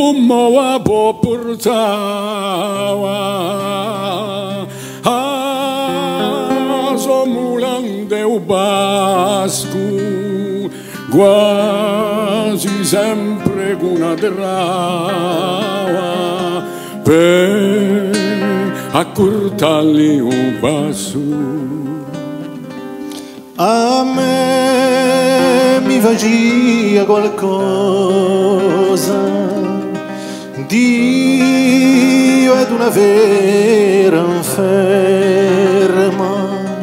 moa po portava a somulang deu basco quasi sempre una trava per accurtargli un passo. A me mi faceva qualcosa, Dio è una vera inferma,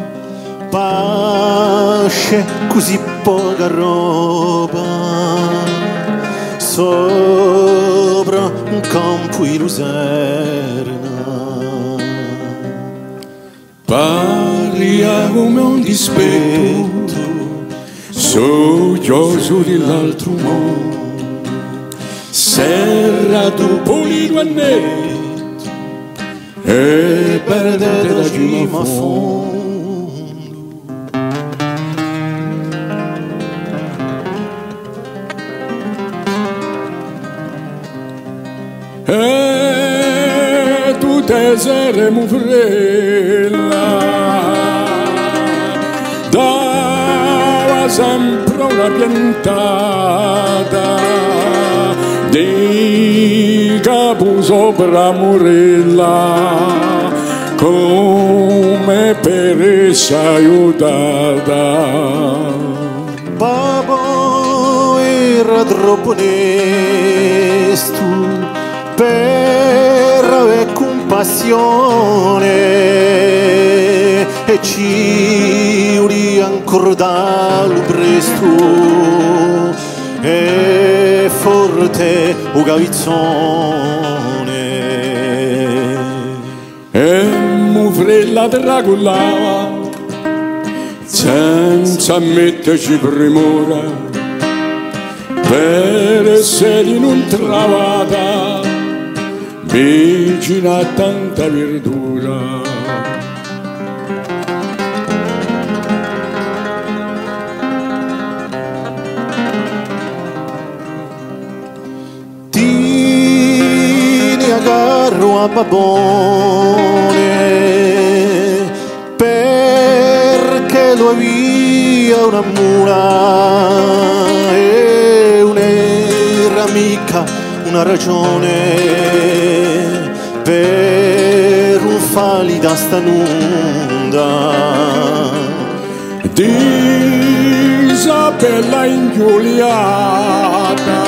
pace così poca roba, sopra un campo di lucerna. Paria come un dispetto, soggioso dell'altro mondo, serrato, pulito e netto, e perdete da cima a fondo. E tu te saremo frella, dava sempre una piantata di capo sopra morella, come per essa aiutata. Babbo era troppo onesto per avere compassione e ci udia ancora dallo presto e forte o gavizzone e muvrella dragollava senza metterci premura per essere non trovata vicina a tanta verdura. Tieni agarro a babone perché lo avvia una mula e un'era mica una ragione per un fali da stanunda di Isabella ingiuliata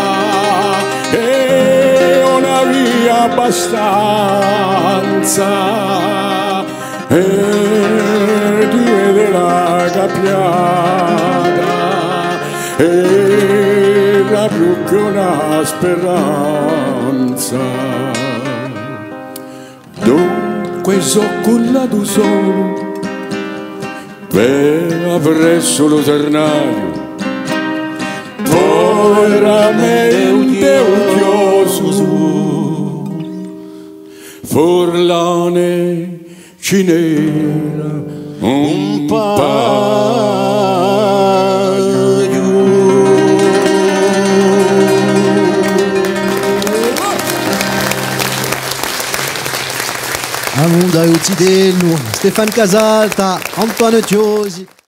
e una via abbastanza e di vedere capiata era più che una speranza. Dunque so cullato solo per aver solo ternario, veramente odioso, forlane cinera un paio. Amunda Uzidello, Stefano Casalta, Antoine Giosi.